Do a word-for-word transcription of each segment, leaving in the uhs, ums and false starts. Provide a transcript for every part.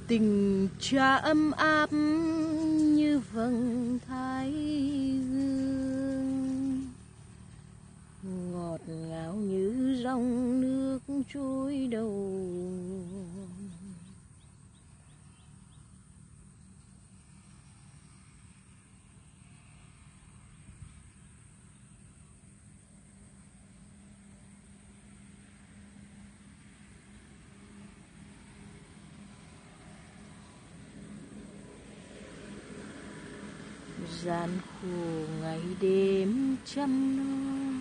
Tình cha ấm áp như vầng thái dương, ngọt ngào như dòng nước trôi đầu. Gian khổ ngày đêm chăm lo,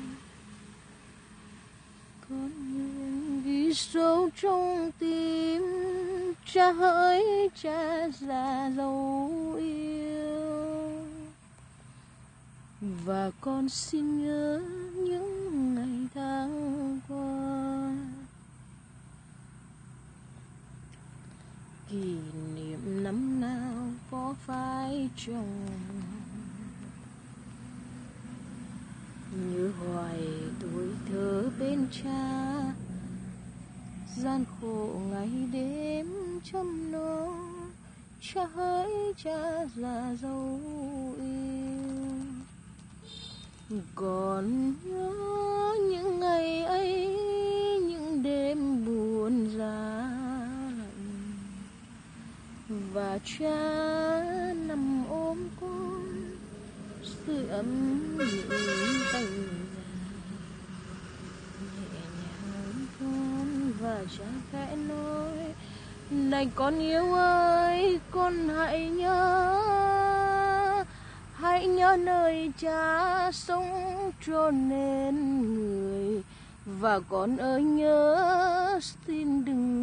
con nguyện ghi sâu trong tim, cha hỡi cha già dấu yêu. Và con xin nhớ những ngày tháng qua, kỷ niệm năm nào có phải chồng, như hoài tuổi thơ bên cha. Gian khổ ngày đêm chăm lo, cha hỡi cha già dấu yêu. Còn nhớ những ngày ấy, những đêm buồn giá lạnh, và cha nằm ôm con sưởi ấm những tay nhẹ nhàng con. Và cha khẽ nói: này con yêu ơi, con hãy nhớ, hãy nhớ nơi cha sống cho nên người. Và con ơi nhớ, xin đừng